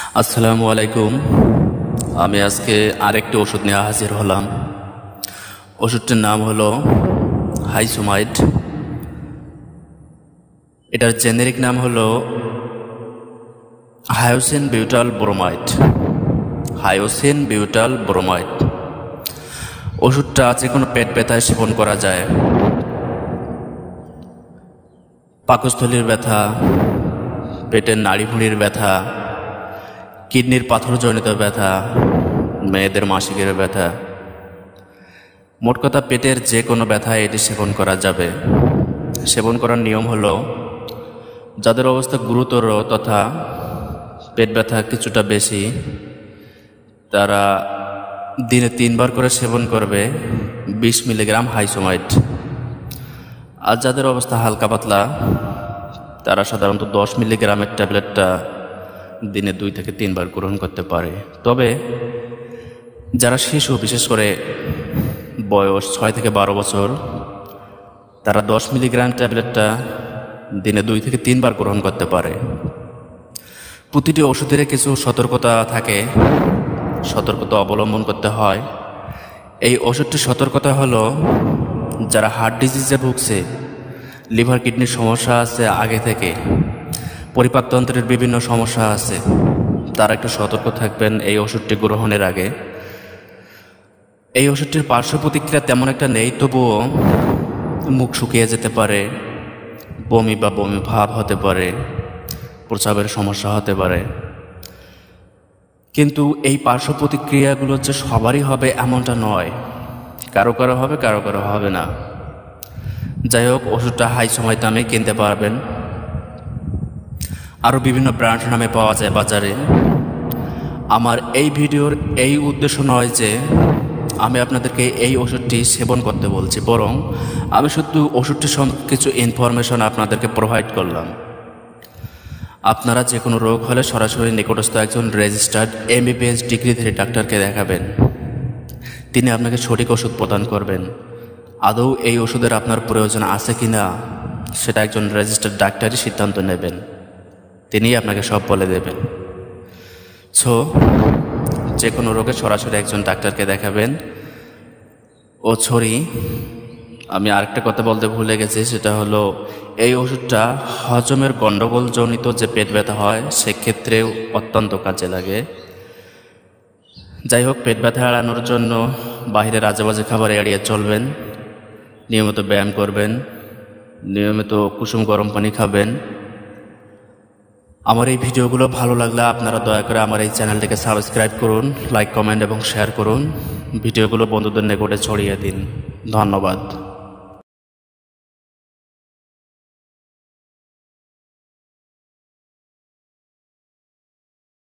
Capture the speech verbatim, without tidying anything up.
আসসালামু আলাইকুম। আমি আজকে আরেকটি ওষুধ নিয়ে হাজির হলাম। ওষুধটির নাম হলো হাইসোমাইড। এটার জেনেরিক নাম হলো hyoscine butyl bromide. Hyoscine butyl bromide ওষুধটা যে কোনো পেট ব্যথায় সেবন করা যায়। পাকস্থলীর ব্যথা, পেটের নাড়িভুঁড়ির ব্যথা, কিডনির পাথরজনিত ব্যথা, মেয়েদের মাসিকের ব্যথা, মোট কথা পেটের যে কোনো ব্যথায় এটি সেবন করা যাবে। সেবন করার নিয়ম হলো, যাদের অবস্থা গুরুতর তথা পেট ব্যথা কিছুটা বেশি, তারা দিনে তিনবার করে সেবন করবে বিশ মিলিগ্রাম হাইসোমাইড। আর যাদের অবস্থা হালকা পাতলা, তারা সাধারণত দশ মিলিগ্রামের ট্যাবলেটটা দিনে দুই থেকে তিনবার গ্রহণ করতে পারে। তবে যারা শিশু, বিশেষ করে বয়স ছয় থেকে বারো বছর, তারা দশ মিলিগ্রাম ট্যাবলেটটা দিনে দুই থেকে তিনবার গ্রহণ করতে পারে। প্রতিটি ওষুধের কিছু সতর্কতা থাকে, সতর্কতা অবলম্বন করতে হয়। এই ওষুধটির সতর্কতা হলো, যারা হার্ট ডিজিজে ভুগছে, লিভার কিডনির সমস্যা আছে আগে থেকে, পরিপাকতন্ত্রের বিভিন্ন সমস্যা আছে, তারা একটু সতর্ক থাকবেন এই ওষুধটি গ্রহণের আগে। এই ওষুধটির পার্শ্ব প্রতিক্রিয়া তেমন একটা নেই, তবুও মুখ শুকিয়ে যেতে পারে, বমি বা বমি ভাব হতে পারে, প্রস্রাবের সমস্যা হতে পারে। কিন্তু এই পার্শ্ব প্রতিক্রিয়াগুলো যে সবারই হবে এমনটা নয়, কারো কারো হবে, কারো কারো হবে না। যাই হোক, ওষুধটা হাইসোমাইড নামে কিনতে পারবেন। আরও বিভিন্ন ব্র্যান্ড নামে পাওয়া যায় বাজারে। আমার এই ভিডিওর এই উদ্দেশ্য নয় যে আমি আপনাদেরকে এই ওষুধটি সেবন করতে বলছি, বরং আমি শুধু ওষুধটির সম্পর্কে কিছু ইনফরমেশন আপনাদেরকে প্রোভাইড করলাম। আপনারা যে কোনো রোগ হলে সরাসরি নিকটস্থ একজন রেজিস্টার্ড এমবিবিএস ডিগ্রিধারী ডাক্তারকে দেখাবেন। তিনি আপনাকে সঠিক ওষুধ প্রদান করবেন। আদৌ এই ওষুধের আপনার প্রয়োজন আছে কি না, সেটা একজন রেজিস্টার্ড ডাক্তারই সিদ্ধান্ত নেবেন। তিনিই আপনাকে সব বলে দেবেন। সো যে কোনো রোগে সরাসরি একজন ডাক্তারকে দেখাবেন। ও ছড়ি, আমি আরেকটা কথা বলতে ভুলে গেছি, সেটা হলো এই ওষুধটা হজমের গণ্ডগোলজনিত যে পেট ব্যথা হয় সেক্ষেত্রেও অত্যন্ত কাজে লাগে। যাই হোক, পেট ব্যথা এড়ানোর জন্য বাইরের আজেবাজে খাবার এড়িয়ে চলবেন, নিয়মিত ব্যায়াম করবেন, নিয়মিত কুসুম গরম পানি খাবেন। আমার এই ভিডিওগুলো ভালো লাগলে আপনারা দয়া করে আমার এই চ্যানেলটিকে সাবস্ক্রাইব করুন, লাইক, কমেন্ট এবং শেয়ার করুন। ভিডিওগুলো বন্ধুদের নিকটে ছড়িয়ে দিন। ধন্যবাদ।